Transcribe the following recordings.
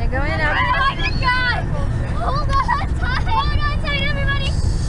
We're going up. Oh my god! Hold on tight! Hold on tight, everybody!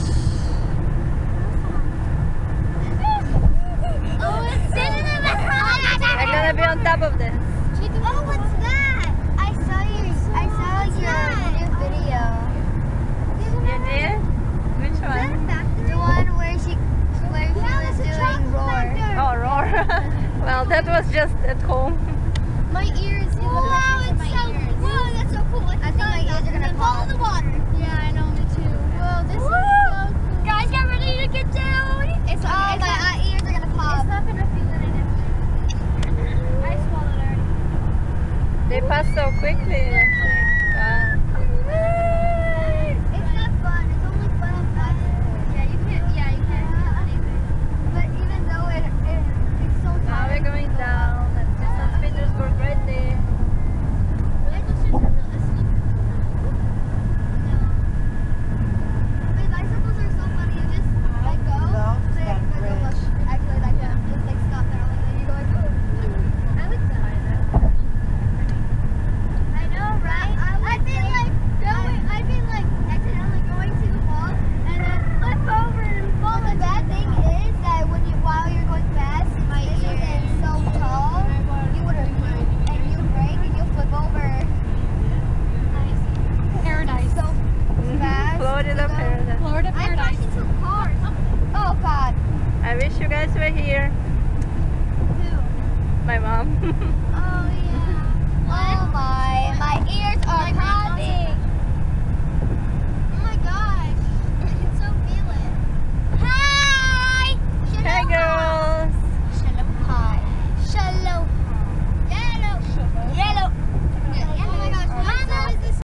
Oh, it's sitting in the We're gonna be on top of this. Oh, what's that? I saw your new video. You did? Which one? The one where she was doing Roar. Oh, Roar. Well, that was just at home. My ears. Wow, it's so cool. Whoa, that's so cool. I think my ears are gonna fall in the water. Yeah, I know, me too. Whoa, this is so cool. Guys, get ready to get down. It's my ears are gonna pop. It's not gonna feel it in it. I swallowed already. They pass so quickly. Wow. It's not fun. It's only fun on bicycles. Yeah, you can't feel anything. But even though it's so Now tight. we're going down. That's just St. Petersburg right there. Bicycles are so funny. You just let go. Actually, like just like stop there, and then you go like, oh. I like that. I know, right? I've been like accidentally going too fast and then flip over and fall. The bad thing is that while you're going fast, my ears is so tall, you would and you break and you flip over. Paradise. So fast. Florida Paradise. Florida I Paradise. crashed into cars. Oh God. I wish you guys were here. Who? My mom. Oh yeah. Oh my.